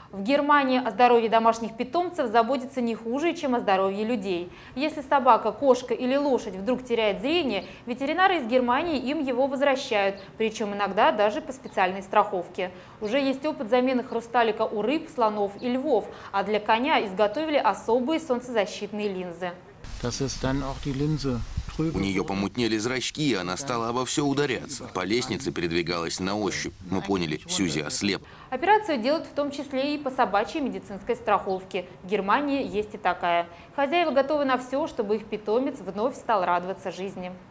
В Германии о здоровье домашних питомцев заботятся не хуже, чем о здоровье людей. Если собака, кошка или лошадь вдруг теряет зрение, ветеринары из Германии им его возвращают, причем иногда даже по специальной страховке. Уже есть опыт замены хрусталика у рыб, слонов и львов, а для коня изготовили особые солнцезащитные линзы. У нее помутнели зрачки, и она стала обо все ударяться. По лестнице передвигалась на ощупь. Мы поняли, Сюзи ослеп. Операцию делают в том числе и по собачьей медицинской страховке. В Германии есть и такая. Хозяева готовы на все, чтобы их питомец вновь стал радоваться жизни.